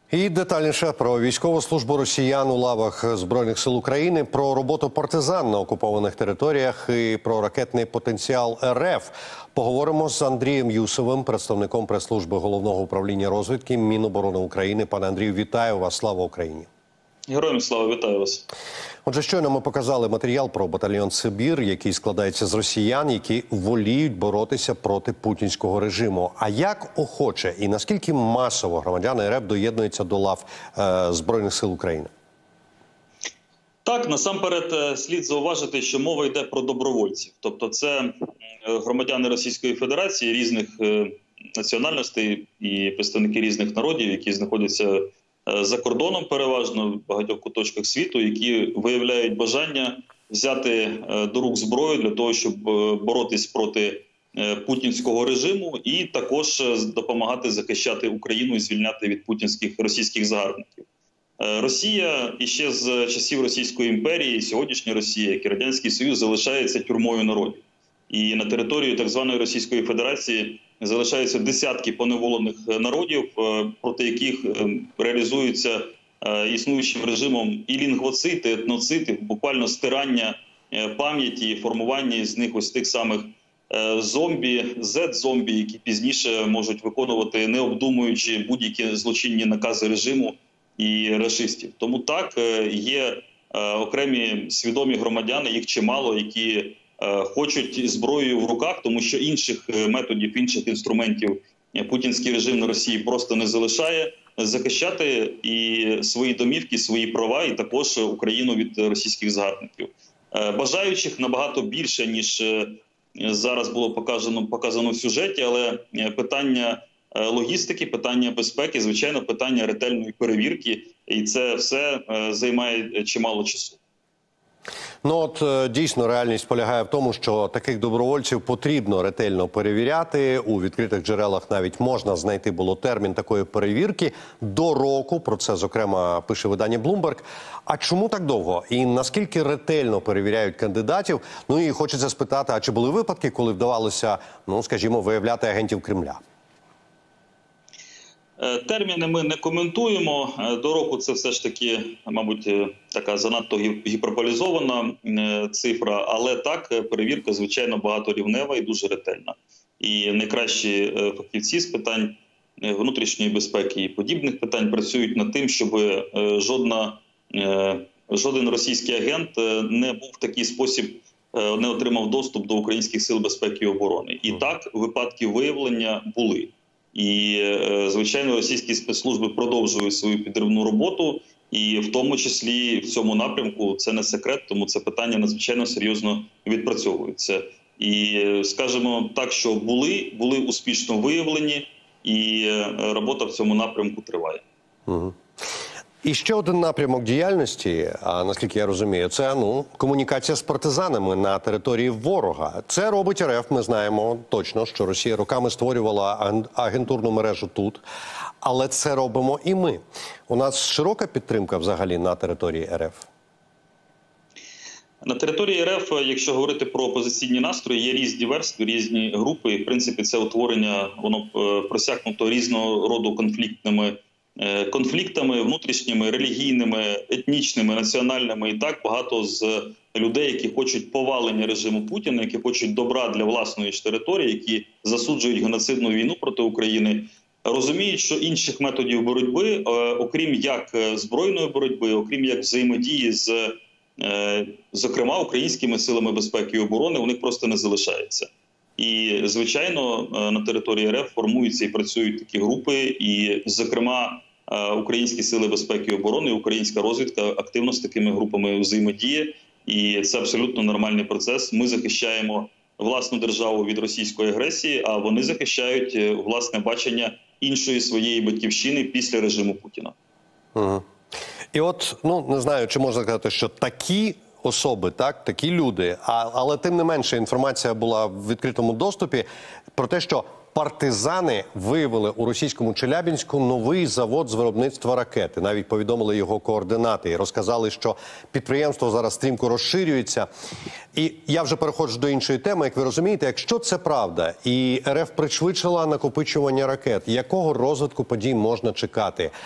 І детальніше про військову службу росіян у лавах Збройних сил України, про роботу партизан на окупованих територіях і про ракетний потенціал РФ. Поговоримо з Андрієм Юсовим, представником прес-служби Головного управління розвідки Міноборони України. Пане Андрію, вітаю вас. Слава Україні! Героям слава, вітаю вас. Отже, щойно ми показали матеріал про батальйон «Сибір», який складається з росіян, які воліють боротися проти путінського режиму. А як охоче і наскільки масово громадяни РФ доєднуються до лав Збройних сил України? Так, насамперед слід зауважити, що мова йде про добровольців. Тобто це громадяни Російської Федерації різних національностей і представники різних народів, які знаходяться за кордоном переважно в багатьох куточках світу, які виявляють бажання взяти до рук зброю для того, щоб боротись проти путінського режиму і також допомагати захищати Україну і звільняти від путінських російських загарбників. Росія іще з часів Російської імперії, сьогоднішня Росія, як і Радянський Союз, залишається тюрмою народів. І на території так званої Російської Федерації залишаються десятки поневолених народів, проти яких реалізуються існуючим режимом і лінгвоцид, і етноцид, і буквально стирання пам'яті, формування з них ось тих самих зомбі, зет-зомбі, які пізніше можуть виконувати, не обдумуючи будь-які злочинні накази режиму і рашистів. Тому так, є окремі свідомі громадяни, їх чимало, які хочуть зброєю в руках, тому що інших методів, інших інструментів путінський режим на Росії просто не залишає, захищати і свої домівки, свої права, і також Україну від російських загарбників. Бажаючих набагато більше, ніж зараз було показано в сюжеті, але питання логістики, питання безпеки, звичайно, питання ретельної перевірки, і це все займає чимало часу. Ну от дійсно реальність полягає в тому, що таких добровольців потрібно ретельно перевіряти. У відкритих джерелах навіть можна знайти було термін такої перевірки до року. Про це, зокрема, пише видання Bloomberg. А чому так довго? І наскільки ретельно перевіряють кандидатів? Ну і хочеться спитати, а чи були випадки, коли вдавалося, ну скажімо, виявляти агентів Кремля? Терміни ми не коментуємо. До року це все ж таки, мабуть, така занадто гіперболізована цифра. Але так, перевірка, звичайно, багаторівнева і дуже ретельна. І найкращі фахівці з питань внутрішньої безпеки і подібних питань працюють над тим, щоб жоден російський агент не був в такий спосіб, не отримав доступ до українських сил безпеки і оборони. І так, випадки виявлення були. І, звичайно, російські спецслужби продовжують свою підривну роботу, і в тому числі в цьому напрямку це не секрет, тому це питання надзвичайно серйозно відпрацьовується. І скажемо так, що були успішно виявлені, і робота в цьому напрямку триває. Угу. І ще один напрямок діяльності, наскільки я розумію, це комунікація з партизанами на території ворога. Це робить РФ, ми знаємо точно, що Росія роками створювала агентурну мережу тут, але це робимо і ми. У нас широка підтримка взагалі на території РФ? На території РФ, якщо говорити про опозиційні настрої, є різні верстви, різні групи. І, в принципі, це утворення, воно просякнуто різного роду конфліктами внутрішніми, релігійними, етнічними, національними. І так багато з людей, які хочуть повалення режиму Путіна, які хочуть добра для власної ж території, які засуджують геноцидну війну проти України, розуміють, що інших методів боротьби, окрім як збройної боротьби, окрім як взаємодії з, зокрема, українськими силами безпеки і оборони, у них просто не залишається. І, звичайно, на території РФ формуються і працюють такі групи, і, зокрема, українські сили безпеки і оборони, українська розвідка активно з такими групами взаємодіє, і це абсолютно нормальний процес. Ми захищаємо власну державу від російської агресії, а вони захищають власне бачення іншої своєї батьківщини після режиму Путіна. Угу. І от, не знаю, чи можна сказати, що такі особи, такі люди, але тим не менше інформація була в відкритому доступі про те, що партизани виявили у російському Челябінську новий завод з виробництва ракети. Навіть повідомили його координати і розказали, що підприємство зараз стрімко розширюється. І я вже переходжу до іншої теми. Як ви розумієте, якщо це правда і РФ пришвидшила накопичування ракет, якого розвитку подій можна чекати?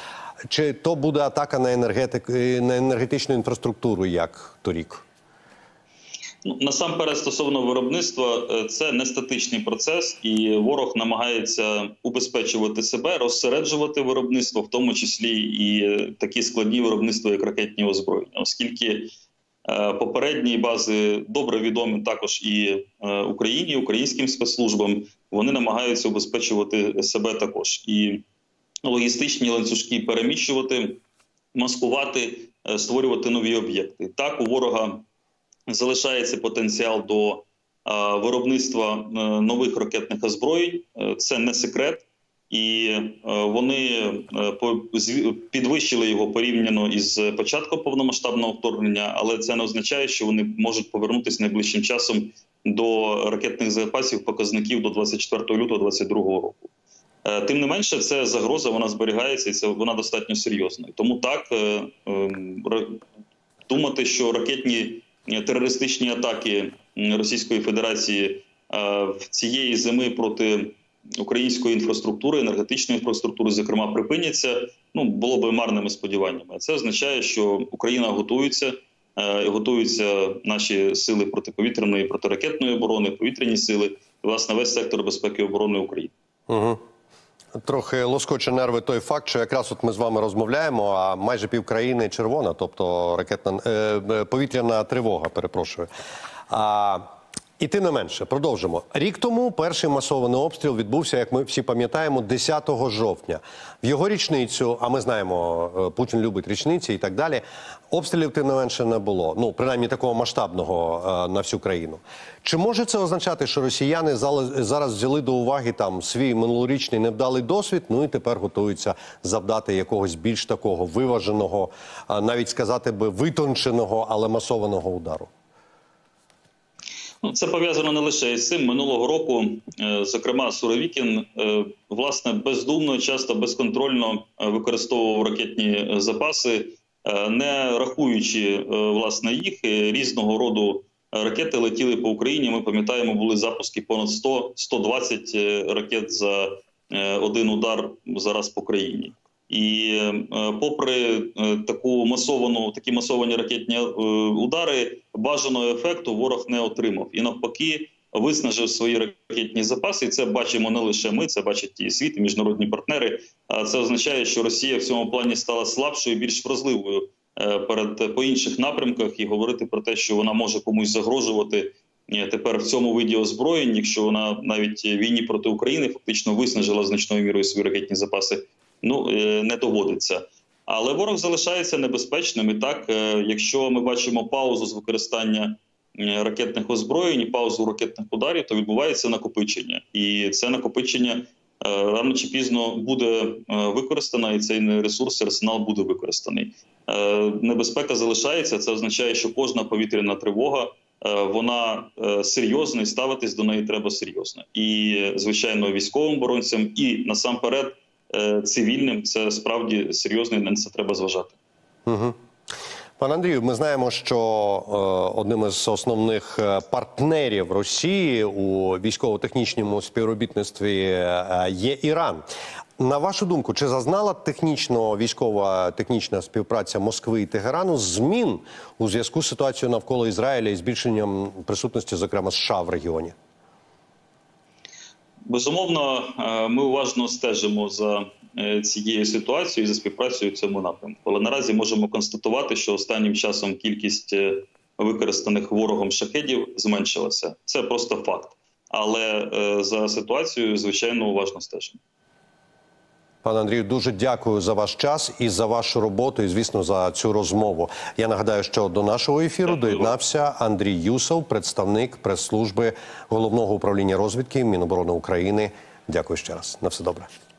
Чи то буде атака на на енергетичну інфраструктуру, як торік? Насамперед, стосовно виробництва, це не статичний процес, і ворог намагається убезпечувати себе, розсереджувати виробництво, в тому числі і такі складні виробництва, як ракетні озброєння, оскільки попередні бази добре відомі також і Україні, українським спецслужбам, вони намагаються убезпечувати себе також. І логістичні ланцюжки переміщувати, маскувати, створювати нові об'єкти. Так, у ворога залишається потенціал до виробництва нових ракетних озброєнь, це не секрет, і вони підвищили його порівняно із початком повномасштабного вторгнення, але це не означає, що вони можуть повернутися найближчим часом до ракетних запасів показників до 24 лютого 2022 року. Тим не менше, це загроза, вона зберігається, і вона достатньо серйозна. Тому так, думати, що ракетні терористичні атаки Російської Федерації в цієї зими проти української інфраструктури, енергетичної інфраструктури, зокрема, припиняться, було би марними сподіваннями. Це означає, що Україна готуються наші сили протиповітряної, протиракетної оборони, повітряні сили, власне, весь сектор безпеки і оборони України. Угу. Трохи лоскоче нерви той факт, що якраз от ми з вами розмовляємо, а майже півкраїни червона, тобто повітряна тривога, перепрошую. І тим не менше, продовжимо. Рік тому перший масований обстріл відбувся, як ми всі пам'ятаємо, 10 жовтня. В його річницю, а ми знаємо, Путін любить річниці і так далі, обстрілів тим не менше не було. Принаймні такого масштабного на всю країну. Чи може це означати, що росіяни зараз взяли до уваги свій минулорічний невдалий досвід, і тепер готуються завдати якогось більш такого виваженого, навіть сказати би витонченого, але масованого удару? Це пов'язано не лише із цим. Минулого року, зокрема, Суровікін, власне, бездумно, часто безконтрольно використовував ракетні запаси, не рахуючи, власне, їх. Різного роду ракети летіли по Україні. Ми пам'ятаємо, були запуски понад 100-120 ракет за один удар зараз по країні. І попри такі масовані ракетні удари, бажаного ефекту ворог не отримав. І навпаки, виснажив свої ракетні запаси. І це бачимо не лише ми, це бачать і світ, і міжнародні партнери. А це означає, що Росія в цьому плані стала слабшою, більш вразливою по інших напрямках. І говорити про те, що вона може комусь загрожувати тепер в цьому виді озброєнь, якщо вона навіть в війні проти України фактично виснажила значною мірою свої ракетні запаси, не доводиться. Але ворог залишається небезпечним. І так, якщо ми бачимо паузу з використання ракетних озброєнь і паузу ракетних ударів, то відбувається накопичення. І це накопичення рано чи пізно буде використано, і цей ресурс, арсенал буде використаний. Небезпека залишається, це означає, що кожна повітряна тривога, вона серйозна, і ставитись до неї треба серйозно. І, звичайно, військовим оборонцям, і насамперед цивільним, це справді серйозно, і на це треба зважати. Угу. Пане Андрію, ми знаємо, що одним із основних партнерів Росії у військово-технічному співробітництві є Іран. На вашу думку, чи зазнала військово-технічна співпраця Москви і Тегерану змін у зв'язку з ситуацією навколо Ізраїля і збільшенням присутності, зокрема, США в регіоні? Безумовно, ми уважно стежимо за цією ситуацією і за співпрацею в цьому напрямку. Але наразі можемо констатувати, що останнім часом кількість використаних ворогом шахедів зменшилася. Це просто факт. Але за ситуацією, звичайно, уважно стежимо. Пане Андрію, дуже дякую за ваш час і за вашу роботу, і, звісно, за цю розмову. Я нагадаю, що до нашого ефіру доєднався Андрій Юсов, представник прес-служби Головного управління розвідки Міноборони України. Дякую ще раз. На все добре.